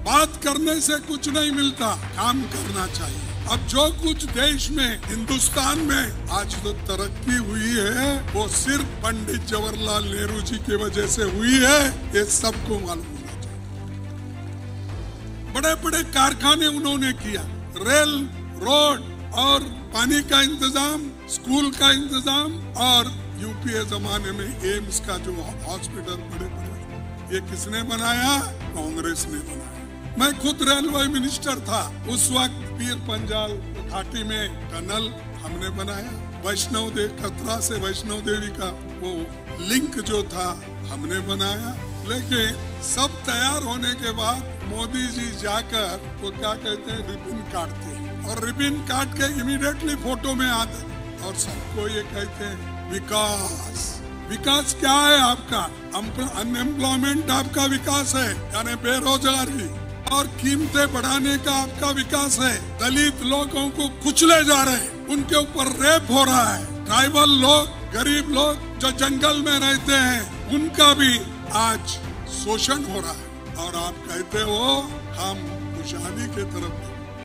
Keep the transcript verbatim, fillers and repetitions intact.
बात करने से कुछ नहीं मिलता, काम करना चाहिए। अब जो कुछ देश में, हिंदुस्तान में आज तो तरक्की हुई है, वो सिर्फ पंडित जवाहरलाल नेहरू जी की वजह से हुई है, ये सबको मालूम होना चाहिए। बड़े बड़े कारखाने उन्होंने किया, रेल, रोड और पानी का इंतजाम, स्कूल का इंतजाम, और यूपीए जमाने में एम्स का जो हॉस्पिटल बड़े बड़े, ये किसने बनाया? कांग्रेस ने बनाया। मैं खुद रेलवे मिनिस्टर था उस वक्त, पीर पंजाल घाटी में टनल हमने बनाया। वैष्णव देवी, खतरा से वैष्णव देवी का वो लिंक जो था हमने बनाया। लेकिन सब तैयार होने के बाद मोदी जी जाकर वो क्या कहते हैं, रिबन काटते हैं, और रिबन काट के इमीडिएटली फोटो में आते और सबको ये कहते हैं विकास। विकास क्या है आपका? अनएम्प्लॉयमेंट आपका विकास है, यानी बेरोजगारी, और कीमतें बढ़ाने का आपका विकास है। दलित लोगों को कुचले जा रहे हैं, उनके ऊपर रेप हो रहा है। ट्राइबल लोग, गरीब लोग जो जंगल में रहते हैं, उनका भी आज शोषण हो रहा है, और आप कहते हो हम खुशहाली की तरफ